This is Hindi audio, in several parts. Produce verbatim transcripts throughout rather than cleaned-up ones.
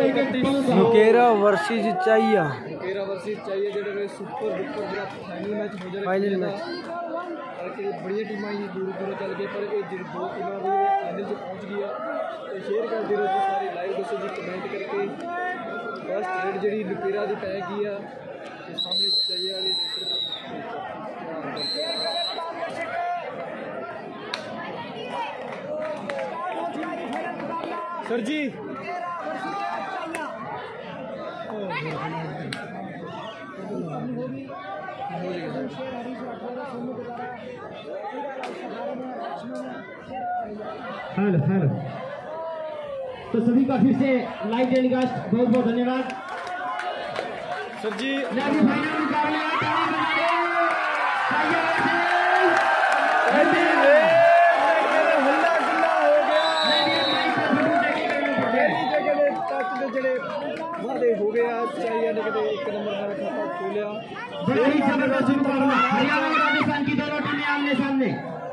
मुकेरा वर्सेस चाहिए मुकेरा वर्सेस चाहिए जेडे सुपर डुपर जरा फाइनल मैच हो जाए फाइनल मैच करके बड़ी टीम ही दूर दूर चल गए पर ये दो टीम भी फाइनल से पहुंच गया तो शेयर कर दे रहे सारे लाइव दसो जी कमेंट करके फर्स्ट रेड जी मुकेरा की पै गई है सामने चाहिए वाली सर जी हेलो हेलो तो सभी का फिर से लाइव टेलीकास्ट बहुत बहुत धन्यवाद सर जी हो गया चाहिए एक नंबर का खाता खोलिया बड़ा ही जबरदस्त मुकाबला हरियाणा और राजस्थान की दोनों टीमें आमने सामने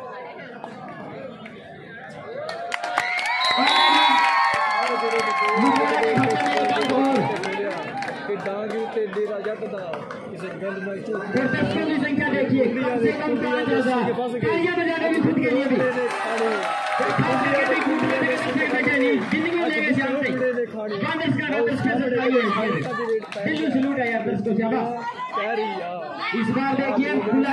दर्शकों की संख्या देखिए कम से कम पाँच हजार तालियां बजाने भी खुद के लिए भी जिंदगी में लेके चलते कांग्रेस का कांग्रेस का सरकारी है दिल्ली सलूट है यार दर्शकों से अब इस बार देखिए खुला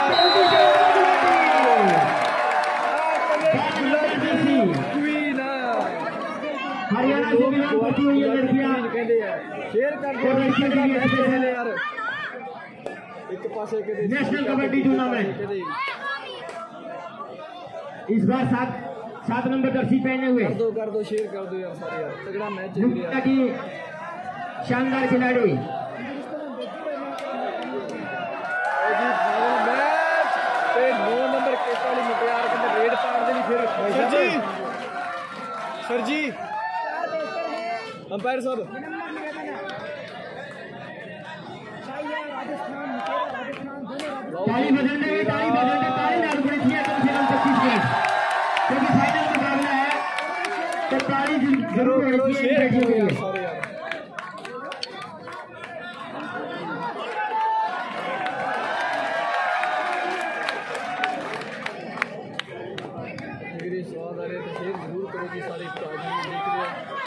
हरियाणा से बिलोंग करती हुई ये लड़कियां शेयर कर दो यार एक पासे के नेशनल कबड्डी टूर्नामेंट इस बार सात सात नंबर जर्सी पहने हुए कर दो कर दो शेयर कर दो यार सारे यार तगड़ा मैच मुक्ता की शानदार खिलाड़ी नौ नंबर केताली मुटियार के रेड पार देनी फिर sir ji sir ji umpire साहब ताली बजाने में ताली बजाने ताली डाल पड़ी थी कम से कम पच्चीस मिनट क्योंकि फाइनल मुकाबला है तो ताली जरूर होनी चाहिए स्वाद आ रहे तो शेयर जरूर करो जी सारे देख रहे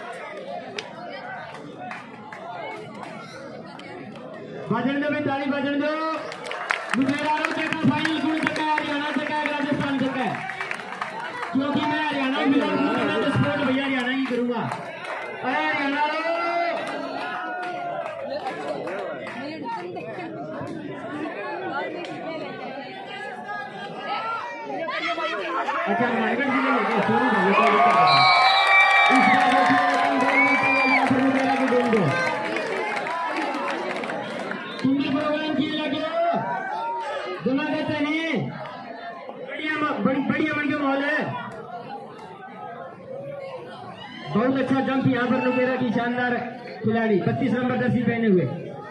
बजन दो ताली बजन दो मुकेरा के फाइनल कौन चुका है हरियाणा चुका है राजस्थान चुका है क्योंकि मैं हरियाणा बिलोंग करता तो स्पोर्ट भैया हरियाणा ही करूंगा अरे हरियाणा अच्छा रायगढ़ जिले में शुरू तुमने प्रोग्राम किए लगे हो दोनों देते नहीं बढ़िया बढ़िया बढ़िया माहौल है बहुत अच्छा जंप यहाँ पर मुकेरा की शानदार खिलाड़ी बत्तीस नंबर जर्सी पहने हुए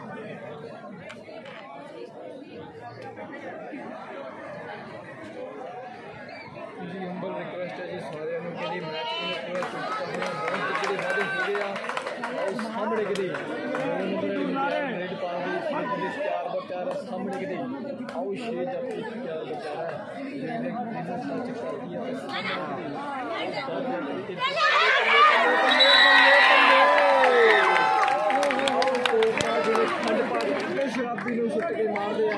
शराबी ने सुट के मार दिया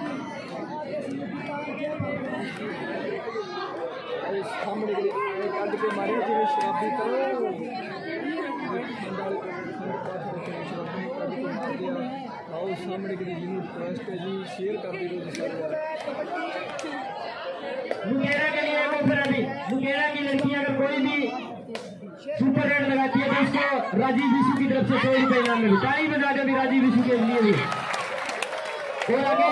सामने कट के मारे जिन्हें शराबी करो आओ सामने के लिए ट्रस्ट है जी शेयर कर दी मुकेरा के लिए मुकेरा की लड़की अगर कोई भी सुपर रेड लगाती है तो उसको राजीव विशु की तरफ से सौ रुपए इनाम मिले ताली बजा दो भी राजीव विशु के लिए भी और आगे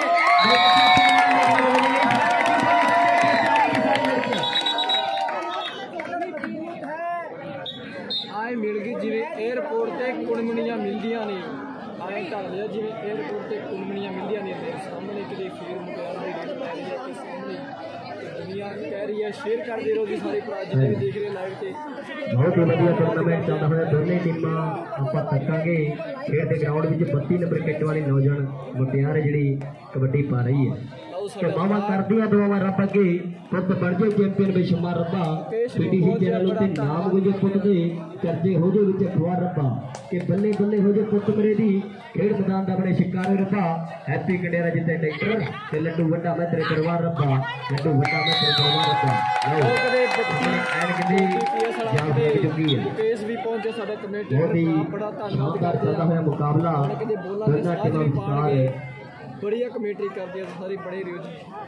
आए मिल गई जिवें एयरपोर्ट से कुड़मणियां मिलदियां ने आए ढल लिया जिवें एयरपोर्ट से कुड़मणियां मिलदियां ने सामने कि फिर मुकाबले की रेट पै रही है कि सामने दुनिया कह रही है शेयर कर दे रहो जी सारे भरा जिन्हें भी देख रहे लाइव से बहुत ही वधिया टूर्नामेंट चलता हुआ दोनों टीमां ਆਪਾਂ ਤੱਕਾਂਗੇ ਖੇਡ ਦੇ ਗਰਾਊਂਡ ਵਿੱਚ ਬੱਤੀ ਨੰਬਰ ਕਿੱਟ ਵਾਲੀ ਨੌਜਵਾਨ ਮੁਟਿਆਰ ਜਿਹੜੀ ਕਬੱਡੀ ਪਾ ਰਹੀ ਹੈ ਤੇ ਮਾਵਾ ਕਰਦੀਆਂ ਦੁਆਵਾਂ ਰੱਬ ਅੱਗੇ ਪੁੱਤ ਬਣ ਜੇ ਚੈਂਪੀਅਨ ਬੇਸ਼ੁਮਾਰ ਰੱਬਾ ਪੀਟੀਸੀ ਚੈਨਲ ਉੱਤੇ ਨਾਮ ਹੋ ਜੇ ਪੁੱਤ ਦੇ ਚਰਚੇ ਹੋ ਜੇ ਵਿੱਚ ਅਖਬਾਰ ਰੱਬਾ ਕਿ ਬੱਲੇ ਬੱਲੇ ਹੋ ਜੇ ਪੁੱਤ ਮੇਰੇ ਦੀ ਖੇਡ ਮੈਦਾਨ ਦਾ ਬੜੇ ਸ਼ਿਕਾਰੇ ਰੱਬਾ ਹੈਪੀ ਕੰਡੇਰਾ ਜਿੱਤੇ ਟਰੈਕਟਰ ਤੇ ਲੱਡੂ ਵੱਡਾ ਮੈਂ ਤੇਰੇ ਦਰਬਾਰ ਰੱਬਾ ਲੱਡੂ ਵੱਡਾ ਮੈਂ ਤੇਰੇ ਦਰਬਾਰ ਰੱਬਾ ਲਓ ਐਨ ਕਿੰਨੀ ਜਾਨ ਲੱਗ ਚੁੱਕੀ ਹੈ ਕੇਸ ਵੀ ਪਹੁੰਚੇ ਸਾਡਾ ਕਮੇਟੀ ਬਹੁਤ ਹੀ ਬੜਾ ਧੰਨਵਾਦ ਸ਼ਾਨਦਾਰ ਚੱਲਦਾ ਹੋਇਆ ਮੁਕਾਬਲਾ ਦੋਨਾਂ ਟੀਮਾਂ ਵਿਚਕਾਰ ਹੈ बढ़िया कमेंट्री करती है सारी बड़े रिव्यू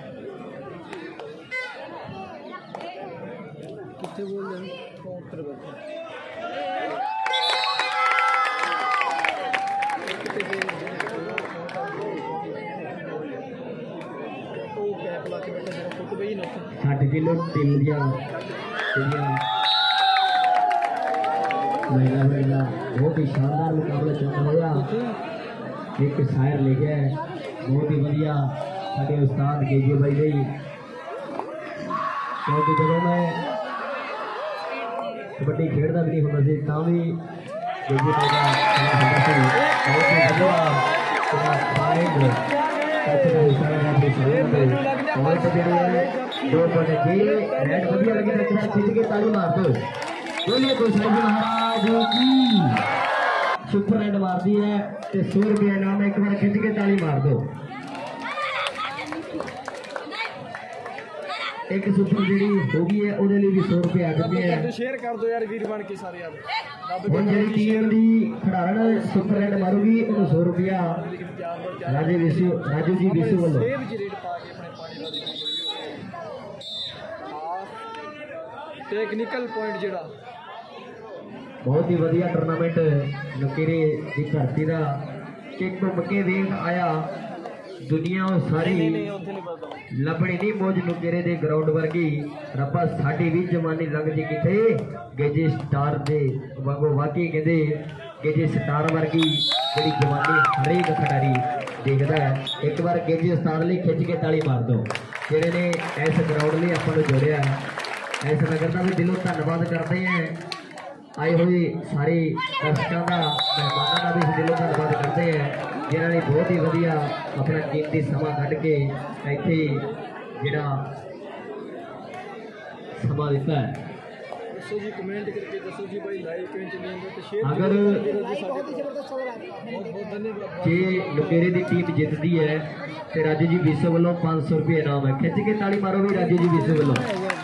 कितने बोल रहे हैं उत्तर साढ़े किलो टीम दिया महिला महिला बहुत ही शानदार मुकाबला चल रहा एक शायर ले गया बहुत ही वधिया साढ़े उस्ताद के जी भाई गई क्योंकि जब मैं कबड्डी खेलता भी नहीं होता सी तां भी के जी भाई का बहुत ही वधिया फाइट पॉइंट जेडे है दो पॉइंट जी रेड वधिया लगी तो एक खिंच के ताली मार दो बोलिए तो सर महाराज की सुपर रेड मार दी है ते सौ रुपया इनाम है एक बार खिंच के ताली मार दो एक सुपर जी होगी है ਉਹਦੇ ਲਈ ਵੀ सौ रुपया आ चुके हैं शेयर कर दो यार वीर बन के सारे यार ਹੁਣ ਜਿਹੜੀ ਟੀਮ ਦੀ ਖਿਡਾਰਨ ਸੁਪਰ ਰੈਡ ਮਾਰੂਗੀ ਉਹਨੂੰ सौ रुपया ਰਾਜੇ ਵਿਸੂ ਰਾਜੂ ਜੀ ਵਿਸੂ ਵੱਲੋਂ ਸੇਵ ਜੀ ਰੇਟ ਪਾ ਕੇ ਆਪਣੇ ਪਾਣੀ ਦਾ ਟੈਕਨੀਕਲ ਪੁਆਇੰਟ ਜਿਹੜਾ बहुत ही वधिया टूर्नामेंट नकेरे की धरती का कि घूम के वेख आया दुनिया सारी लभनी नहीं मौज नुकेरे दे ग्राउंड वर्गी रब्बा साडी भी जवानी लंघ जी किथे गेजे स्टार दे वांगो वाकई कहते गेजे स्टार वर्गी जी जवानी हरेक खिडारी देखता है एक बार गेजे स्टार लिए खिंच के ताली मार दो जेडे ने इस ग्राउंड लिए अपन जोड़िया इस नगर का भी दिलों धन्यवाद करते हैं आए हुए सारे दर्शकों का मेहमानों का भी दिलों धन्यवाद करते हैं जिन्होंने बहुत ही वधिया अपना कीमती समा कढ़ के इत्थे जिहड़ा समा दिता है दसो जी कमेंट करके दसो जी भाई लाइव कहीं चले जाओ तो शेयर अगर बहुत बहुत धन्यवाद जे लुकेरे की टीम जितती है तो राजू जी विसो वालों पाँच सौ रुपये इनाम है खिंच के ताली मारो भी राजू जी विसो वालों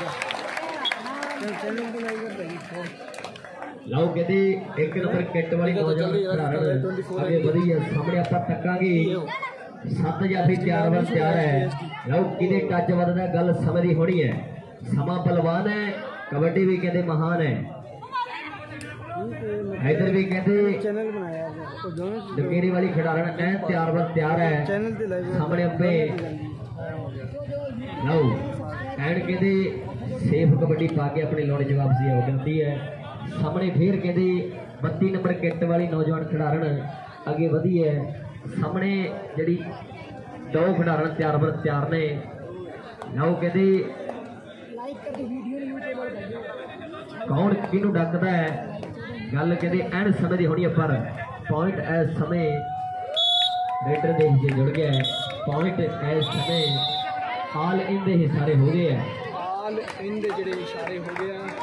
लाओ कहते एक नंबर किट वाली नौजवान खिडारण अगे वधी है सामने आप तकांगे सत्त जाफी तैयार वर तैयार है लाओ किदे टच वधदा गल समय दी होनी है समा बलवान है कबड्डी भी कहते महान है इधर भी कहते चैनल बनाया डकेरी वाली खिडारण है तैयार वर तैयार है सामने अब्बे लाओ एंड कहते सेफ कबड्डी पा के अपने लौट जवाब से हो जाती है सामने फिर कहते बत्ती नंबर किट वाली नौजवान खिडारण अगे वधी है सामने जी दो खिडारण तैयार बर तैयार ने लाओ कहते कौन किनू डकदा है गल कहते एंड समय की होनी है पर पॉइंट इस समय रेडर के हिस्से जुड़ गया है पॉइंट इस समय आल इन दे इशारे हो गए हैं आल इन दे जेडे इशारे हो गए हैं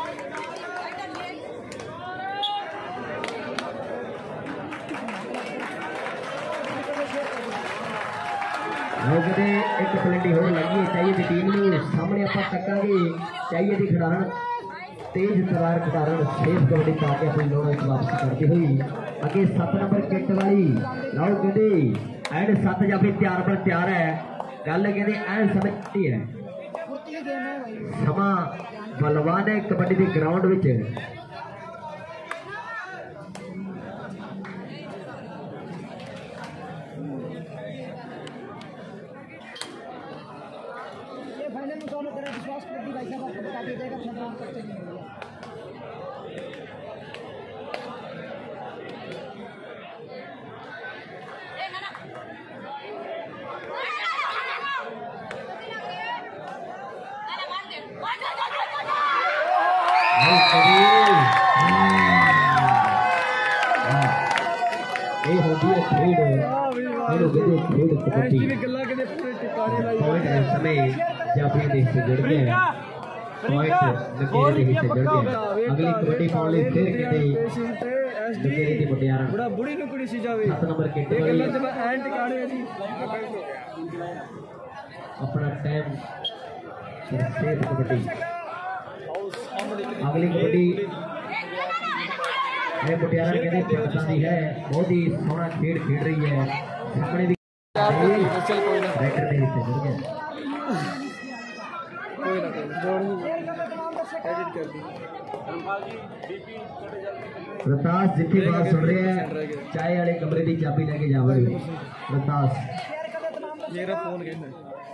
कहते एक पलटी हो लगी चाहिए की टीम में सामने आप तकांगे चाहिए की खिडारण तेज तरार खिडारण सेफ कबड्डी पा के अपनी लोड़ वापसी करती हुई अगे सत्त नंबर किट वाली लाओ कहते एंड सत्त जाफी तैयार पर तैयार है गल कहते एंड समय है समा बलवान है कबड्डी के ग्राउंड विच ਇਹ ਹੁੰਦੀ ਹੈ ਖੇਡ ਇਹਨੂੰ ਕਹਿੰਦੇ ਖੇਡ ਕਬੱਡੀ ਵੀ ਗੱਲਾਂ ਕਿਤੇ ਪੂਰੇ ਟਿਕਾਣੇ ਲਾਈ ਪੁਆਇੰਟ ਇਸ ਸਮੇਂ ਜਾਪੀ ਦੇ ਹਿੱਸੇ ਜੁੜ ਗਏ ਪੁਆਇੰਟ ਨਕੇਰੇ ਦੇ ਹਿੱਸੇ ਜੁੜ ਗਏ ਅਗਲੀ ਕਬੱਡੀ ਪਾਉਣ ਲਈ ਫਿਰ ਕਿਤੇ ਨਕੇਰੇ ਦੀ ਮੁਟਿਆਰਾਂ ਬੜਾ ਬੁੜੀ ਨੂੰ ਕੁੜੀ ਸੀ ਜਾਵੇ ਸੱਤ ਨੰਬਰ ਕਿੱਟ ਇਹ ਵਾਲੀ ਗੱਲਾਂ ਤੇ ਮੈਂ ਐਨ ਟਿਕਾਣੇ ਆ ਜੀ अपना टाइम सेफ कबड्डी अगली कबड्डी ये मुटियारा कहते पटता दी है बहुत ही सोहना खेड खेड रही है सामने भी चल कोई ना राइटर दे हिस्से जुड़ गया कोई ना कोई जोड़ एडिट कर दी रतास जिथे बात सुन रहे हैं चाय वाले कमरे की चाबी लेके जावे रतास मेरा फोन कहना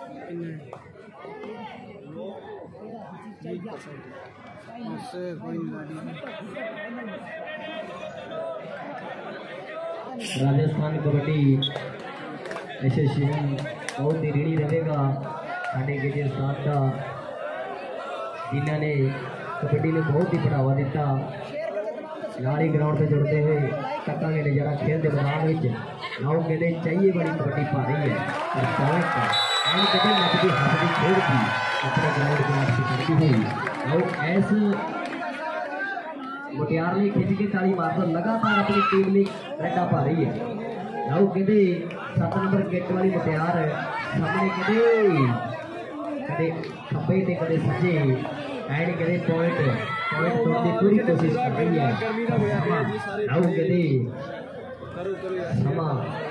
राजस्थान कबड्डी एसोसिएशन बहुत ही ऋणी रहेगा साढ़े के साथ का जिन्होंने कबड्डी ने बहुत ही बढ़ावा दिता नाली ग्राउंड से जुड़ते हुए टक्का के नजारा खेल के मैदान में आओ कहते चाहिए बड़ी कबड्डी पा रही है और पॉइंट कहते नचती हंसती खेल की अपने ग्राउंड के वापसी करती हुई आओ ऐसे मुटियार ने खिंच के ताली मारकर लगातार अपनी टीम ने रड्डा पा रही है आओ कहते सत्त नंबर किट वाली मुटियार सामने कहते कदे खब्बे ते कदे सज्जे एंड कहते पॉइंट पॉइंट तोड़ने की पूरी कोशिश कर रही है आओ कहते करो करो यार समा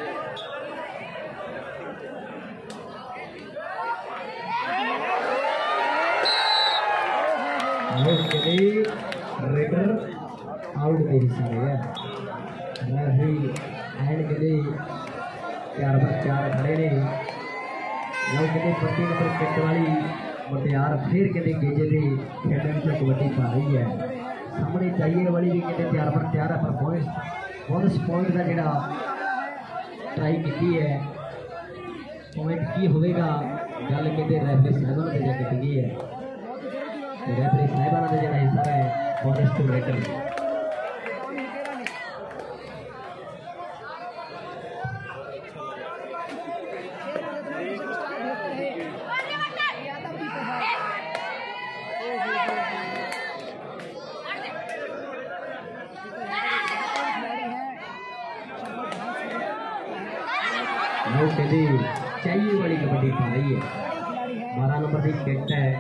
रेडर आउट दे हिस्से है रेफरी एंड कहते चार बार चार खड़े ने आओ कहते पट्टी नंबर किट वाली मुटियार फिर कहते गेजे दे खेडन से कबड्डी पा रही है सामने चाहिए वाली भी कहते चार बार चार है पर पॉइंट बोनस पॉइंट का जोड़ा ट्राई की है पॉइंट की होगा गल कहते रेफरी साहबान ने जो की है रेफरी साहबान ने जो हिस्सा है बोनस टू रेटर चाहिए वाली कबड्डी पा रही है बारह नंबर की किट है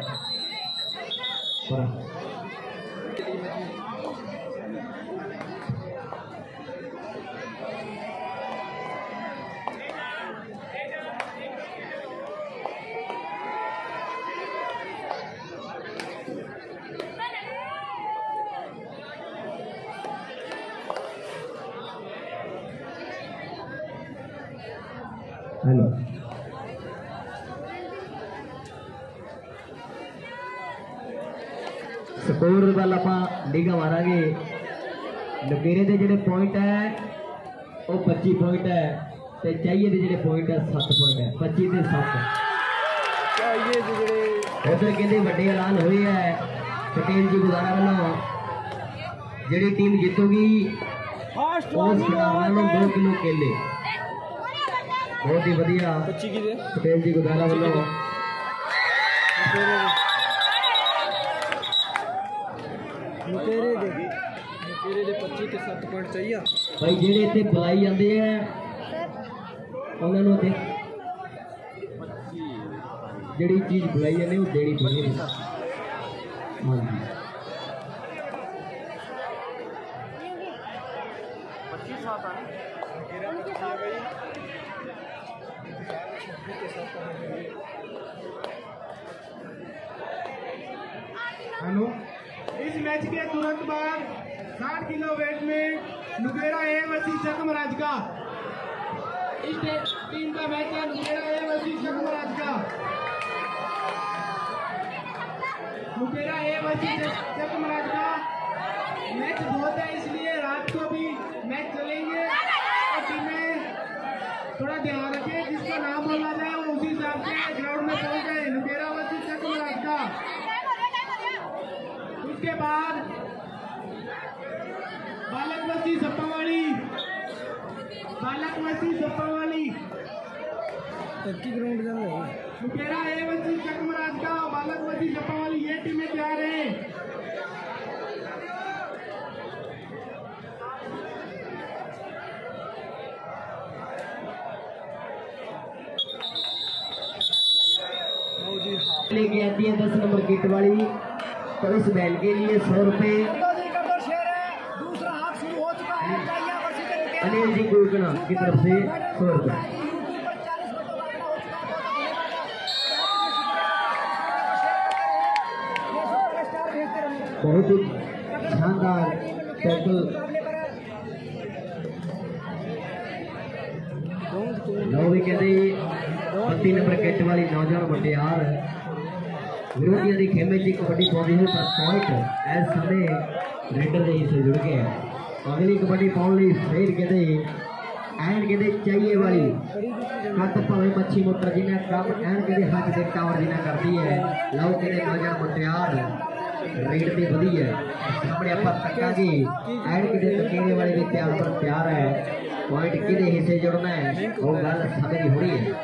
हेलो स्कोर वाल आप निगाह मारांगे नकेरे के जोड़े पॉइंट है वो पच्ची पॉइंट है तो चाहिए के जोड़े पॉइंट है सत्त पॉइंट है पच्ची से सत्त उधर कहते बड़े ऐलान हुए है पटेल जी गुजारा वालों जी टीम जीतूगी उस खिलाड़ियों दो किलो केले बहुत ही बढ़िया पटेल जी गुजारा वालों भाई जेडे इतने बुलाई जाते हैं उन्होंने जी चीज बुलाई जाने वो देनी पड़ेगी। हाँ जी हेलो इस मैच के तुरंत बाद साठ किलो वेट में नुकेरा ए वर्सेस चकमराज का इस टीम का मैच है नुकेरा ए वर्सेस चकमराज का नुकेरा ए वर्सेस चकमराज का मैच बहुत है इसलिए रात को भी मैच चलेंगे और टीमें थोड़ा ध्यान रखें जिसका नाम बोला जाए वो उसी हिसाब से ग्राउंड में पहुंच जाए। नुकेरा वर्सेस चकमराज का उसके बाद बालक बस्ती सप्पावाड़ी जप्पा वाली एक ही ग्राउंड चल रहा है। मुकेरा ए वंशी चकमराज का बालक वंशी जप्पा वाली ये टीमें तैयार हैं। लेके आती है दस नंबर किट वाली, तो इस बैल के लिए सौ रुपए दूसरा हाथ शुरू हो चुका है। अनिल जी गुरगना की तरफ से सौ रुपए। बहुत ही शानदार टैकल। नौ विकेट बत्ती नंबर किट वाली नौजवान मुटियार विरोधियों की खेमे च कबड्डी पाँदी है, पर पॉइंट इस समय रेडर के हिस्से जुड़ गए हैं। अगली कबड्डी पाने फिर कहते एंड कहते चाहिए वाली कत भावे मच्छी मोटर जिन्हें कम एंड कहते हज के टावर जिन्हें करती है। लो कहते नौजवान मुटियार रेड की वधी है सामने आप तका कि एंड कहते तकेरे वाले भी तैयार पर तैयार है। पॉइंट कि हिस्से जुड़ना है वो गल समय की हो रही है।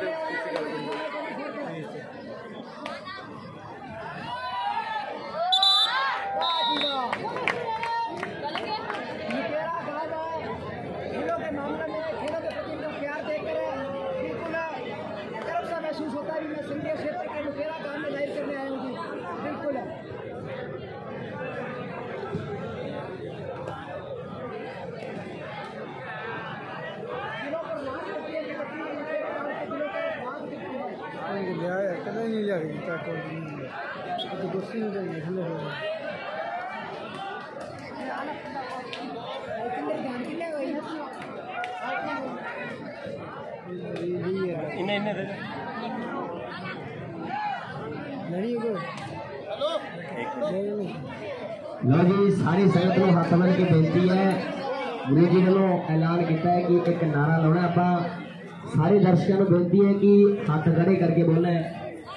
नहीं लिया गया तो कुर्सी नहीं चाहिए खुले हो लो जी सारी संगत को हाथ बन के बेनती है। गुरु जी वालों ऐलान किया है कि एक नारा लाना। आप सारे दर्शकों को बेनती है कि हाथ खड़े करके बोलना है।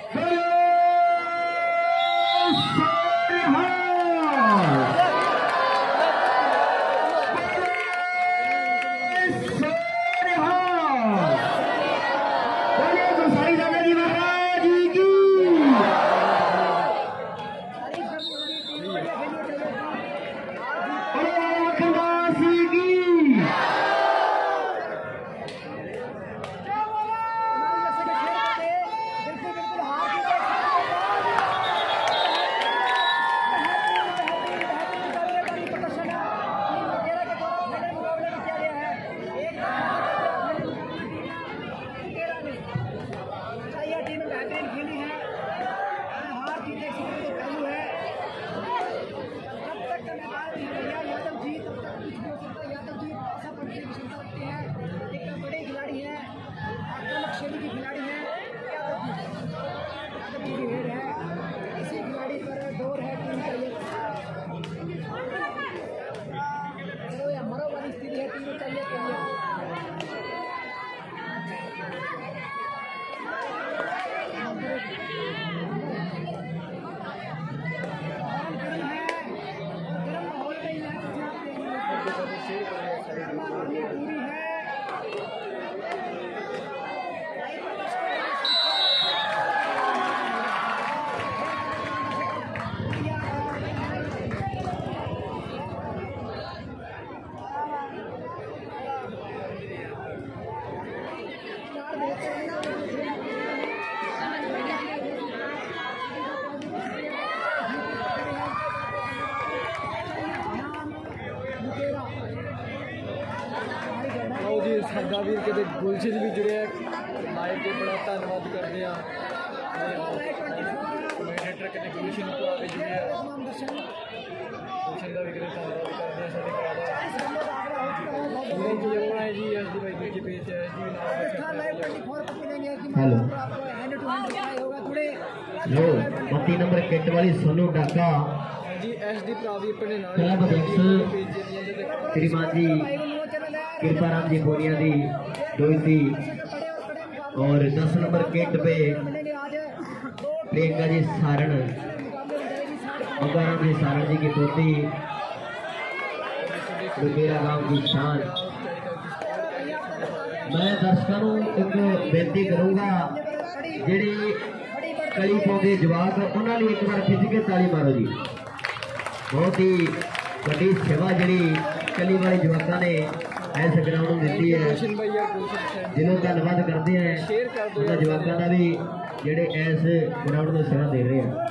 साडा वीर कहते गुलशन भी जुड़े लाइव के बड़ा धन्यवाद करते हैं। कमेंटेटर कहते गुलशन को आगे जुड़े गुलशन का भी कहते धन्यवाद करते हैं। साढ़े जी एस डी भाई जी पेज है जी हेलो लो बत्ती नंबर किट वाली सोनू डाका जी एस डी भरा भी अपने क्लब अध्यक्ष श्रीमान जी कृपा राम जी बोनिया दी दोस्ती और दस नंबर किट पे प्रियंका जी सारण राम जी सारण जी की पोती मेरा गांव की शान। मैं दर्शकों को एक बेनती करूंगा ਜਿਹੜੀ कली पाते जवाक उन्होंने एक बार खिंच के ताली मारो जी। बहुत ही बड़ी सेवा जी कली वाले जवाकों ने इस ग्राउंड में दी है, जिन्हों धन्यवाद करते हैं उन्होंने जवाकों का भी जेडे इस ग्राउंड में सेवा दे रहे हैं।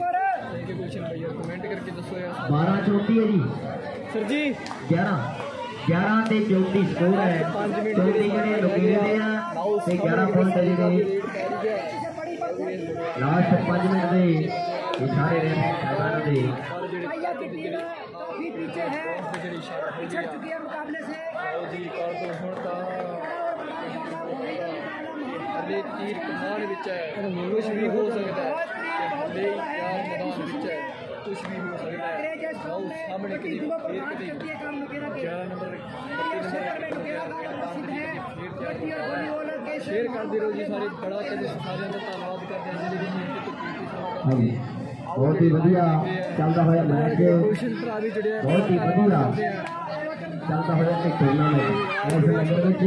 बारह चौंती है जी सर जी ग्यारह ग्यारह से चौंती स्कोर है। चौंती जने लुकेरे ने ग्यारह पॉइंट है जी लास्ट पांच मिनट के ये सारे मैदान के काफी पीछे है, पिछड़ चुकी है मुकाबले से। तीर कमान विच है, कुछ भी हो सकता है, यार मैदान विच है, कुछ भी हो सकता है। आओ सामने कदी फिर कदी ग्यारह नंबर शेयर कर दे रहो जी सारे बड़ा कदे सारे का धन्यवाद करते हैं जी। बहुत ही बढ़िया चलता हुआ मैच, बहुत ही बढ़िया चलता हुआ टूर्नामेंट इस नगर में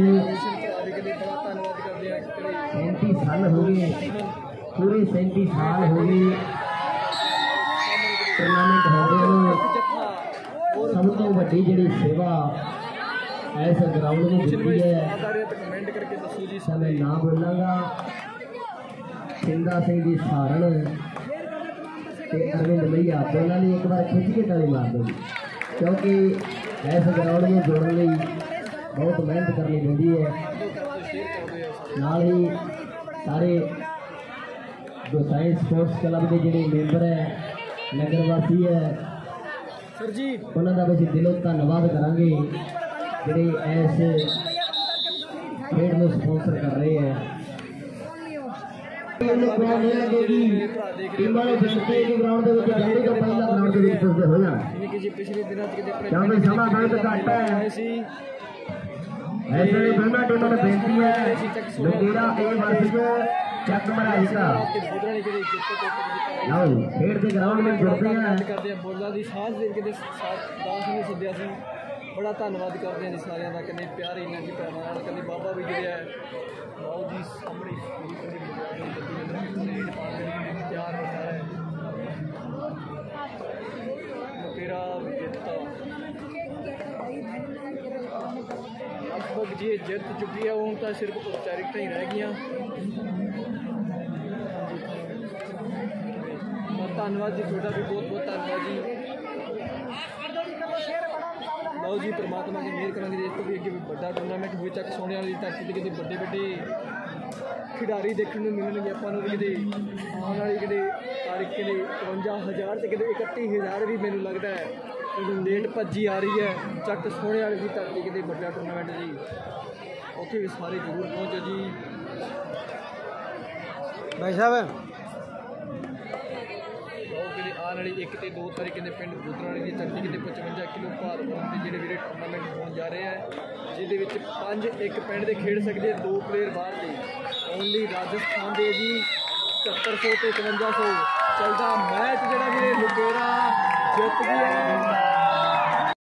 सैंतीस साल हो गए, पूरे सैंतीस साल हो गए टूर्नामेंट होते हैं। सब तो वड्डी जी सेवा इस ग्राउंड में जुड़ी है, मैं ना बोलांगा सिंधा सिंह जी सहारण अरविंद भैया दोनों ने एक बार खिंच के ताली मार दी, क्योंकि इस ग्राउंड में जोड़ने लिए बहुत मेहनत करनी पड़ती है। नाल ही सारे जो साइंस स्पोर्ट्स क्लब के जो मैंबर है नगर वासी है उन्होंने भी दिलों धन्यवाद करांगे ਜਿਹੜੇ ਇਸ खेड में स्पॉन्सर कर रहे हैं। टीमां ने बेनती है कि ग्राउंड के जल्दी तो पहला ग्राउंड के पुजदे हो जाण, क्योंकि समा बहुत घट है। ऐसे दोनों टीमों ने बेनती है लुकेरा ए वर्सेस चक मराइका लो खेड के ग्राउंड में जुड़ते हैं। बोला दी साथ दे के दास ने सद्या सी, बड़ा धन्यवाद करते हैं जी सारे का। कभी प्यार इन्ना जी पैमाना कभी बाबा भी जुड़िया है आओ जी सामने प्यार होता है। लुकेरा जितता लगभग जी जित चुकी है, हूँ तो सिर्फ औपचारिकता ही रह गई। धन्यवाद जी थोड़ा भी बहुत बहुत धन्यवाद जी। लो जी परमात्मा की मेहर करेंगे इस तो भी अगे बड़ा टूर्नामेंट हुए चक सोने वाली धरती से कितने बड़े बड़े खिडारी देखने को मिलेंगे अपन भी कितने आने वाली कितने तारीख के इकवंजा हज़ार से कितने इकत्ती हज़ार भी मैंने लगता है लेट भज्जी आ रही है। चक सोने वाली की धरती कितने बड़ा टूर्नामेंट जी, उत्थे भी सारे जरूर पहुँचो जी भाई साहब। आने वाली एक तो दो तारीख के पिंड गुजरावाली की धरती कितने पचवंजा किलो भार के जोड़े वीरे टूर्नामेंट होने जा रहे हैं, जिद पाँच एक पिंड के खेड सकते हैं, दो प्लेयर बाहर के ओनली राजस्थान के जी सत्तर सौ तो इकवंजा सौ चलता मैच जोड़ा वीरे लुकेरा जित गया है।